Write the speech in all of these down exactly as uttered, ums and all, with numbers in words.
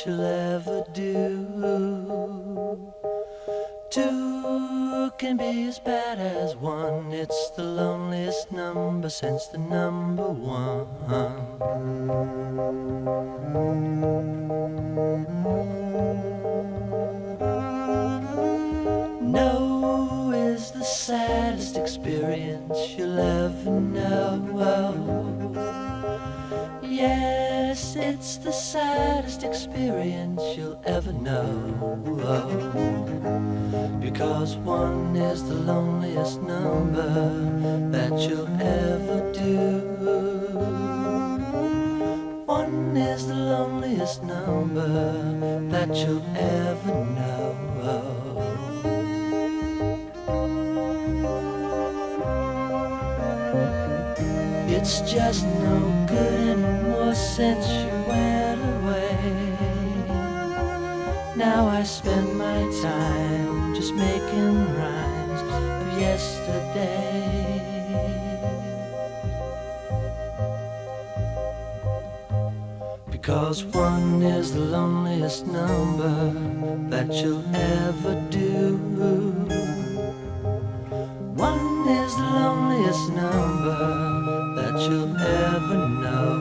that you'll ever do. Two can be as bad as one. It's the loneliest number since the number one. No is the saddest experience you'll ever know. Yes, it's the saddest experience you'll ever know. Because one is the loneliest number that you'll ever do. One is the loneliest number that you'll ever know. It's just no good anymore since you went away. Now I spend my time just making rhymes of yesterday. Because one is the loneliest number that you'll ever do. One is the loneliest number that you'll ever know.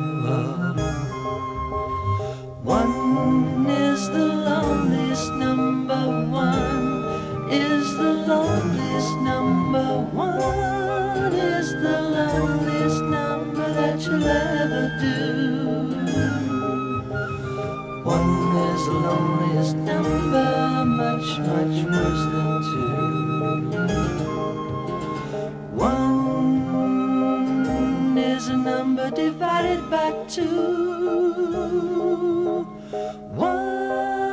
One is the loneliest number. One is the loneliest number. One is the loneliest number that you'll ever do. One is the loneliest number, much, much worse than two. One is a number divided by two. One